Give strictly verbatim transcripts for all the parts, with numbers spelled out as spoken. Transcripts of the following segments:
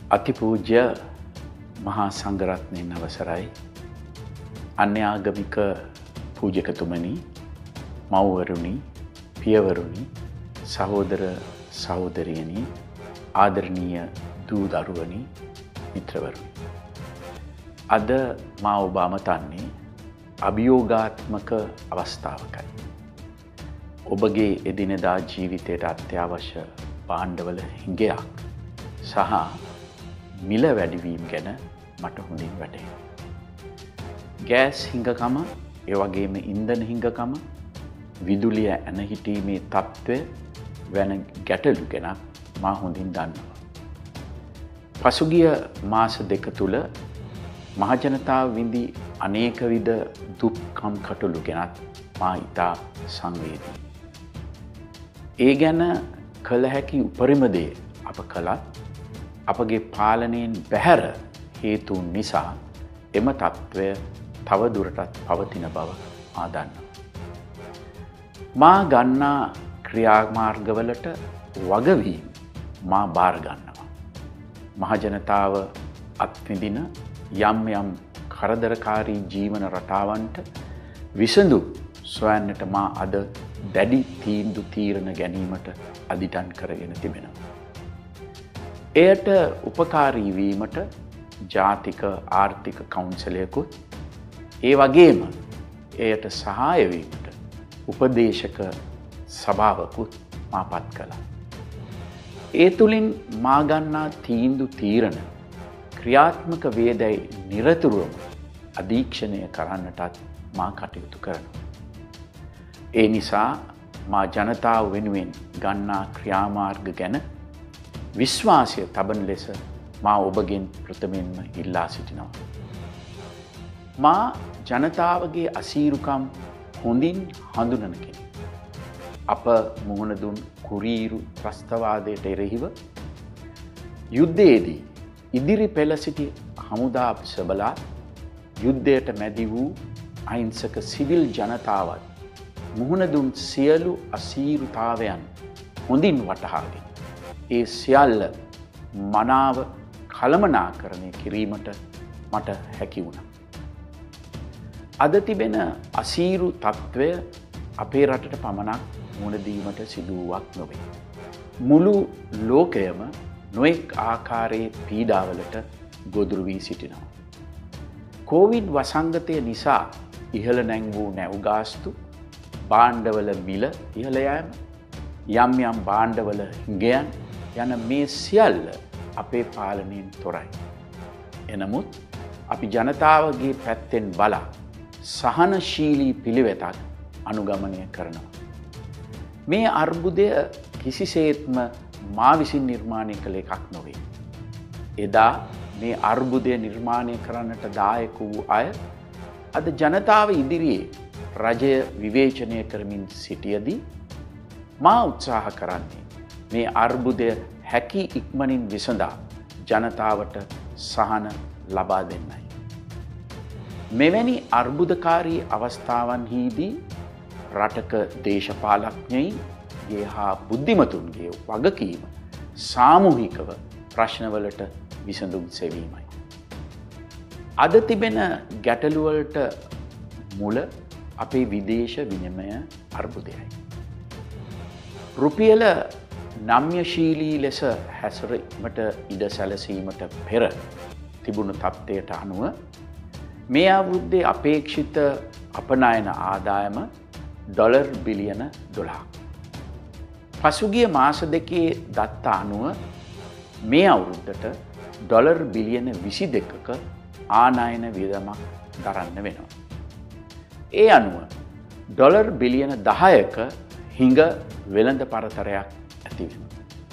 අතිපූජ්‍ය මහා සංඝරත්නයන් අවසරයි අන්‍යාගමික පූජකතුමනි මව්වරුනි පියවරුනි සහෝදර සහෝදරියනි ආදරණීය දූ දරුවනි මිත්‍රවරුනි අද මා ඔබ අමතන්නේ අභියෝගාත්මක අවස්ථාවකයි ඔබගේ එදිනෙදා ජීවිතයට අත්‍යවශ්‍ය භාණ්ඩවල හිඟයක් සහ මිල වැඩිවීම ගැන මට හොඳින් වැටහෙනවා. ගෑස් හිඟකම, ඒ වගේම ඉන්ධන හිඟකම, විදුලිය ඇන හිටීමේ තත්ත්වය වැන ගැටලු ගැන මා හොඳින් දන්නවා. පසුගිය මාස දෙක තුල මහජනතාව විඳි අනේක විද දුක්ඛම් කටළු ගැන මා ඉතා සංවේදී. ඒ ගැන කළ හැකි උපරිම දේ අප කළත් අපගේ පාලනයෙන් බැහැර හේතුන් නිසා එම තත්ත්වය තව දුරටත් පවතින බව මා දන්නවා. මා ගන්නා ක්‍රියාමාර්ගවලට වගවීම මා බාර ගන්නවා. මහජනතාව අත්විඳින යම් යම් කරදරකාරී ජීවන රටාවන්ට විසඳුම් සොයන්නට මා අද දැඩි තීන්දුව තීරණ ගැනීමට අදිටන් කරගෙන තිබෙනවා. එයට උපකාරී වීමට ජාතික ආර්ථික කවුන්සිලයකුත් ඒ වගේම එයට සහාය වීමට උපදේශක සභාවකුත් මා පත් කළා. ඒ තුලින් මා ගන්නා තීන්දුව තීරණ ක්‍රියාත්මක වේදයි නිරතුරුවම අධීක්ෂණය කරන්නටත් මා කටයුතු කරනවා. ඒ නිසා මා ජනතාව වෙනුවෙන් ගන්නා ක්‍රියාමාර්ග ගැන විශ්වාසය තබන ලෙස මා ඔබගෙන් ප්‍රථමයෙන්ම ඉල්ලා සිටිනවා. මා ජනතාවගේ අසීරුකම් හොඳින් හඳුනන කෙනෙක්. අප මුහුණ දුන් කුරීරු ත්‍රස්තවාදයට එරෙහිව යුද්ධයේදී ඉදිරි පෙළ සිටි හමුදා සබලා යුද්ධයට මැදි වූ අහිංසක සිවිල් ජනතාවත් මුහුණ දුන් සියලු අසීරුතාවයන් හොඳින් වටහාගෙන ඒ සියල්ල මනාව කළමනාකරණය කිරීමට මට හැකි වුණා. අද තිබෙන අසීරු තත්ත්වය අපේ රටට පමණක් මුහුණ දීමට සිදුවක් නොවේ. මුළු ලෝකයම නොඑක් ආකාරයේ පීඩාවලට ගොදුරු වී සිටිනවා. කොවිඩ් වසංගතය නිසා ඉහළ නැංවූ නැව් ගාස්තු, භාණ්ඩවල මිල ඉහළ යෑම, යම් යම් භාණ්ඩවල හිඟයන් යන මේ සියල්ල අපේ පාලනයෙන් තොරයි. එනමුත් අපි ජනතාවගේ පැත්තෙන් බලා සහනශීලී පිළිවෙතක් අනුගමනය කරනවා. මේ අර්බුදය කිසිසේත්ම මා විසින් නිර්මාණය කළ එකක් නොවේ. එදා මේ අර්බුදය නිර්මාණය කරන්නට දායක වූ අය අද ජනතාව ඉදිරියේ රජය විවේචනය කරමින් සිටියදී මා උත්සාහ කරන්නේ මේ අර්බුදය හැකි ඉක්මනින් විසඳා ජනතාවට සහන ලබා දෙන්නයි. මෙවැනි අර්බුදකාරී අවස්ථාවන්හිදී රටක දේශපාලඥයින්ගේ හා බුද්ධිමතුන්ගේ වගකීම සාමූහිකව ප්‍රශ්නවලට විසඳුම් සෙවීමයි. අද තිබෙන ගැටලුවලට මුල අපේ විදේශ විනිමය අර්බුදයයි. රුපියල නම්‍යශීලී ලෙස හැසිරීමට ඉඩ සැලසීමට පෙර තිබුණු තත්ත්වයට අනුව මේ අවුරුද්දේ අපේක්ෂිත අපනයන ආදායම ඩොලර් බිලියන දොළහක්. පසුගිය මාස දෙකේ දත්ත අනුව මේ අවුරුද්දට ඩොලර් බිලියන විසි දෙකක ආනයන වියදමක් දරන්න වෙනවා. ඒ අනුව ඩොලර් බිලියන දහයක හිඟ වෙළඳ පරතරයක් ඇති වෙනවා.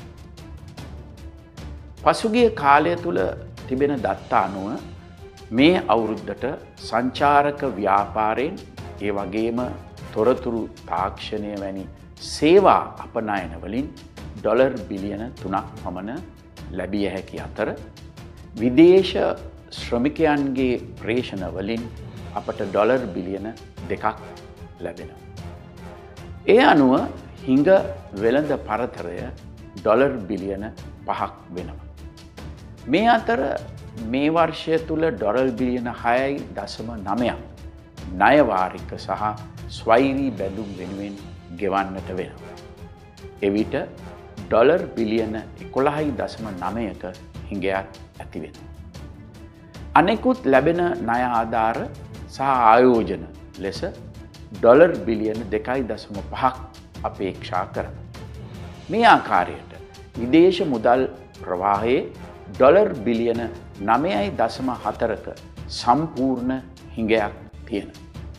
පසුගිය කාලය තුල තිබෙන දත්ත අනුව මේ අවුරුද්දට සංචාරක ව්‍යාපාරයෙන් ඒ වගේම තොරතුරු තාක්ෂණය වැනි සේවා අපනයන වලින් ඩොලර් බිලියන තුනක් පමණ ලැබිය හැකි අතර විදේශ ශ්‍රමිකයන්ගේ ප්‍රේෂණ වලින් අපට ඩොලර් බිලියන දෙකක් ලැබෙනවා. ඒ අනුව හිඟ වෙළඳ පරතරය ඩොලර් බිලියන පහක් වෙනවා. මේ අතර මේ වර්ෂය තුළ ඩොලර් බිලියන හයයි දශම නවයක් ණය වාරික සහ ස්වෛරී බැඳුම් වෙනුවෙන් ගෙවන්නට වෙනවා. එවිට ඩොලර් බිලියන එකොළහයි දශම නවයක හිඟයක් ඇති වෙනවා. අනෙකුත් ලැබෙන ණය ආධාර සහ ආයෝජන ලෙස ඩොලර් බිලියන දෙකයි දශම පහක් අපේක්ෂා කරනවා. මේ ආකාරයට විදේශ මුදල් ප්‍රවාහයේ ඩොලර් බිලියන නවයයි දශම හතරක සම්පූර්ණ හිඟයක් තියෙනවා.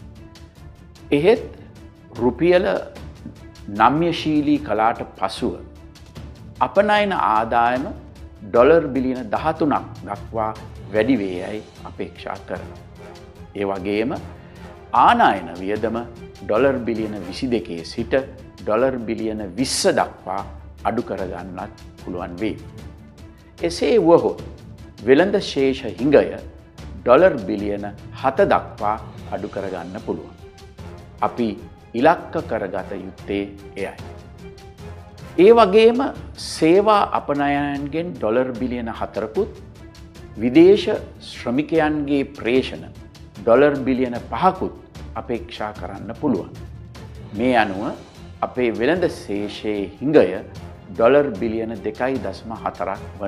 එහෙත් රුපියල නම්‍යශීලී කලාට පසුව අපනයන ආදායම ඩොලර් බිලියන දහතුනක් දක්වා වැඩි වේ යයි අපේක්ෂා කරනවා. ඒ වගේම ආනයන වියදම ඩොලර් බිලියන විසි දෙකේ සිට ඩොලර් බිලියන විස්ස දක්වා අඩු කරගන්නත් පුළුවන් වේ. එසේ වුවහොත් වෙළඳ ශේෂ හිඟය ඩොලර් බිලියන හත දක්වා අඩු කරගන්න පුළුවන්. අපි ඉලක්ක කරගත යුත්තේ එයයි. ඒ වගේම සේවා අපනයනයන්ගෙන් ඩොලර් බිලියන හතරකුත් විදේශ ශ්‍රමිකයන්ගේ ප්‍රේෂණ ඩොලර් බිලියන පහකුත් අපේක්ෂා කරන්න පුළුවන්. මේ අනුව අපේ වෙළඳ ශේෂයේ හිඟය ඩොලර් බිලියන දෙකයි දශම හතරක් වන.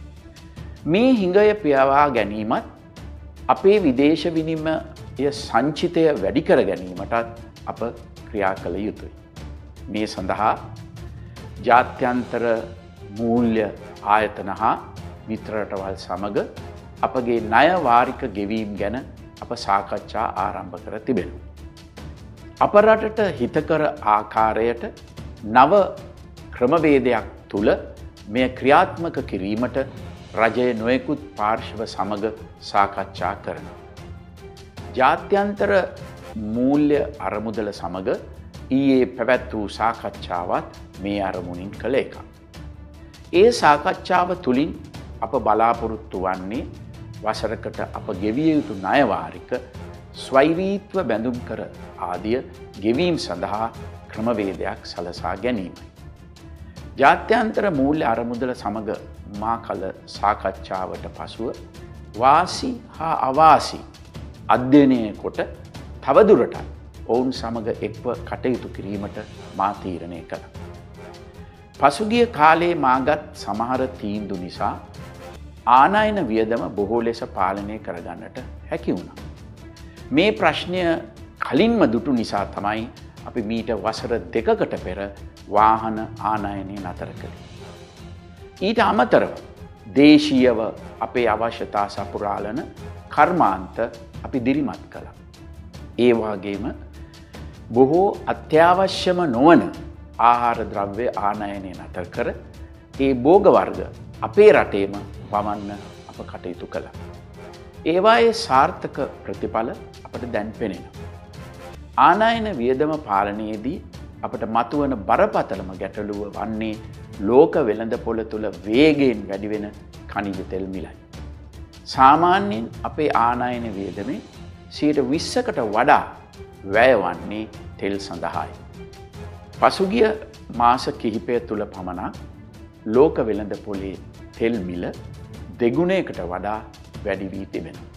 මේ හිඟය පියවා ගැනීමත් අපේ විදේශ විනිමය සංචිතය වැඩි කර ගැනීමටත් අප ක්‍රියා කළ යුතුයි. මේ සඳහා ජාත්‍යන්තර මූල්‍ය ආයතන හා මිත්‍ර රටවල් සමග අපගේ ණය වාරික ගෙවීම් ගැන අප සාකච්ඡා ආරම්භ කර තිබෙනවා. අප රටට හිතකර ආකාරයට නව ක්‍රමවේදයක් තුළ මෙය ක්‍රියාත්මක කිරීමට රජය නොයෙකුත් පාර්ශ්ව සමග සාකච්ඡා කරනවා. ජාත්‍යන්තර මූල්‍ය අරමුදල සමග ඊයේ පැවැත් වූ සාකච්ඡාවත් මේ අරමුණින් කළ එක. ඒ සාකච්ඡාව තුළින් අප බලාපොරොත්තු වන්නේ වසරකට අප ගෙවිය යුතු ණය වාරික ස්වෛරීත්ව බැඳුම් කර ආදිය ගෙවීම් සඳහා ක්‍රමවේදයක් සලසා ගැනීමයි. ජාත්‍යන්තර මූල්‍ය අරමුදල සමග මා කළ සාකච්ඡාවට පසුව වාසි හා අවාසි අධ්‍යයනය කොට තවදුරටත් ඔවුන් සමග එක්ව කටයුතු කිරීමට මා තීරණය කළා. පසුගිය කාලයේ මාගත් සමහර තීන්දු නිසා ආනයන වියදම බොහෝ ලෙස පාලනය කරගන්නට හැකි වුණා. මේ ප්‍රශ්නය කලින්ම දුටු නිසා තමයි අපි මීට වසර දෙකකට පෙර වාහන ආනයනය නතර කළේ. ඊට අමතරව දේශීයව අපේ අවශ්‍යතා සපුරාලන කර්මාන්ත අපි දිරිමත් කළා. ඒ වගේම බොහෝ අත්‍යවශ්‍යම නොවන ආහාර ද්‍රව්‍ය ආනයනය නතර කර ඒ භෝග වර්ග අපේ රටේම වමන්න අප කටයුතු කළා. ඒවායේ සාර්ථක ප්‍රතිඵල අපට දැන් පෙනෙනවා. ආනයන වියදම පාලනයේදී අපට මතුවන බරපතලම ගැටලුව වන්නේ ලෝක වෙළඳපොළ තුළ වේගයෙන් වැඩිවෙන ඛනිජ තෙල් මිලයි. සාමාන්‍යයෙන් අපේ ආනයන වියදමේ සියයට විස්සකට වඩා වැය වන්නේ තෙල් සඳහායි. පසුගිය මාස කිහිපය තුළ පමණක් ලෝක වෙළඳපොලේ තෙල් මිල දෙගුණයකට වඩා වැඩි වී තිබෙනවා.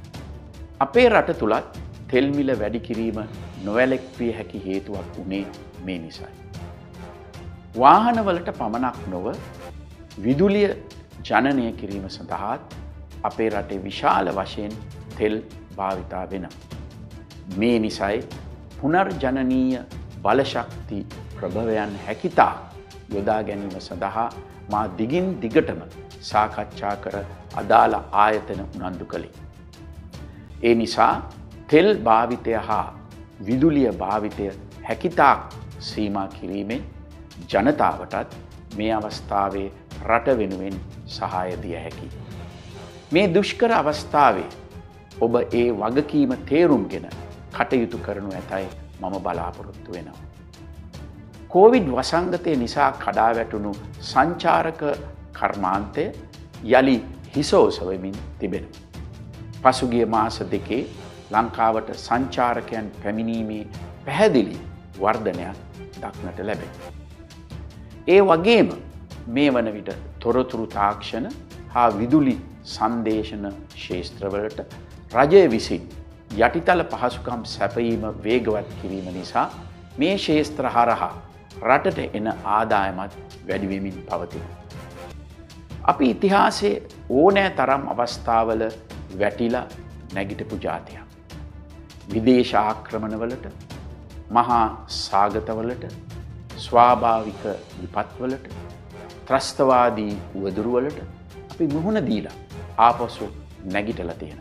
අපේ රට තුලත් තෙල් මිල වැඩි කිරීම නොවැළැක්විය හැකි හේතුවක් වුණේ මේ නිසායි. වාහනවලට පමණක් නොව විදුලිය ජනනය කිරීම සඳහාත් අපේ රටේ විශාල වශයෙන් තෙල් භාවිතා වෙනවා. මේ නිසායි පුනර්ජනනීය බලශක්ති ප්‍රභවයන් හැකිතා යොදා ගැනීම සඳහා මා දිගින් දිගටම සාකච්ඡා කර අදාළ ආයතන උනන්දු කළේ. ඒ නිසා තෙල් භාවිතය හා විදුලිය භාවිතය හැකිතාක් සීමා කිරීමෙන් ජනතාවටත් මේ අවස්ථාවේ රට වෙනුවෙන් සහාය දිය හැකියි. මේ දුෂ්කර අවස්ථාවේ ඔබ ඒ වගකීම තේරුම්ගෙන කටයුතු කරනු ඇතයි මම බලාපොරොත්තු වෙනවා. කොවිඩ් වසංගතය නිසා කඩා වැටුණු සංචාරක කර්මාන්තය යලි හිසෝසවමින් තිබෙනවා. පසුගිය මාස දෙකේ ලංකාවට සංචාරකයන් පැමිණීමේ පැහැදිලි වර්ධනයක් දක්නට ලැබේ. ඒ වගේම මේ වන විට තොරතුරු තාක්ෂණ හා විදුලි සංදේශන ක්ෂේත්‍රවලට රජය විසින් යටිතල පහසුකම් සැපයීම වේගවත් කිරීම නිසා මේ ක්ෂේත්‍ර හරහා රටට එන ආදායමත් වැඩි වෙමින් පවතිනවා. අපි ඉතිහාසයේ ඕනෑ තරම් අවස්ථාවල වැටිලා නැගිටපු ජාතියක්. විදේශ ආක්‍රමණවලට, මහා සාගතවලට, ස්වාභාවික විපත්වලට, ත්‍රස්තවාදී උවදුරුවලට අපි මුහුණ දීලා ආපසු නැගිටලා තියෙනවා.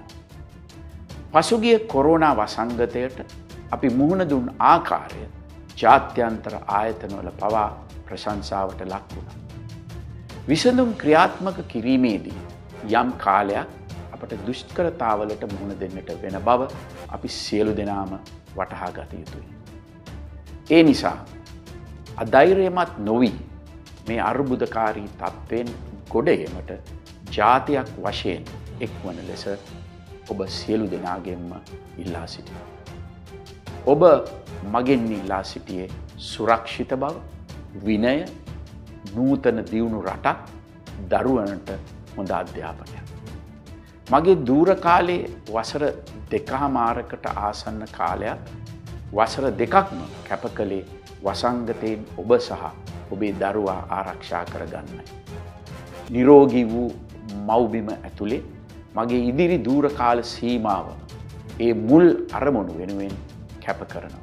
පසුගිය කොරෝනා වසංගතයට අපි මුහුණ දුන් ආකාරය ජාත්‍යන්තර ආයතනවල පවා ප්‍රශංසාවට ලක් වුණා. විසඳුම් ක්‍රියාත්මක කිරීමේදී යම් කාලයක් අපට දුෂ්කරතාවලට මුහුණ දෙන්නට වෙන බව අපි සියලු දෙනාම වටහා ගත යුතුයි. ඒ නිසා අධෛර්යමත් නොවි මේ අර්බුදකාරී තත්ත්වයෙන් ගොඩ ඒමට ජාතියක් වශයෙන් එක්වන ලෙස ඔබ සියලු දෙනාගෙන්ම ඉල්ලා සිටිනවා. ඔබ මගෙන් ඉල්ලා සිටියේ සුරක්ෂිත බව, විනය, නූතන දියුණු රටක්, දරුවනට හොඳ අධ්‍යාපනයක්. මගේ දූර කාලයේ වසර දෙකහමාරකට ආසන්න කාලයක් වසර දෙකක්ම කැප කළේ වසංගතයෙන් ඔබ සහ ඔබේ දරුවා ආරක්ෂා කරගන්නයි. නිරෝගී වූ මව්බිම ඇතුලේ මගේ ඉදිරි දූර කාල සීමාව ඒ මුල් අරමුණු වෙනුවෙන් කැප කරනවා.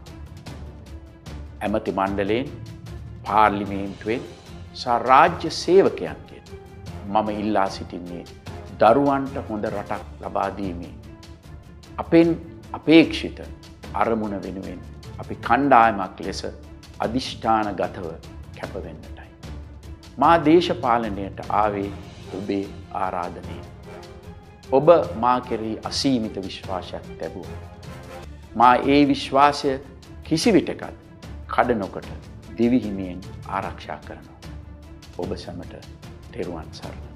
ඇමති මණ්ඩලයෙන්, පාර්ලිමේන්තුවෙන් සහ රාජ්‍ය සේවකයන්ගෙන් මම ඉල්ලා සිටින්නේ දරුවන්ට හොඳ රටක් ලබා දීමේ අපෙන් අපේක්ෂිත අරමුණ වෙනුවෙන් අපි කණ්ඩායමක් ලෙස අධිෂ්ඨානගතව කැප වෙන්නටයි. මා දේශපාලනයට ආවේ ඔබේ ආරාධනයෙන්. ඔබ මා කෙරෙහි අසීමිත විශ්වාසයක් ලැබුවා. මා ඒ විශ්වාසය කිසිවිටකත් කඩ නොකොට දිවිහිමියෙන් ආරක්ෂා කරනවා. ඔබ සැමට තෙරුවන් සරණයි.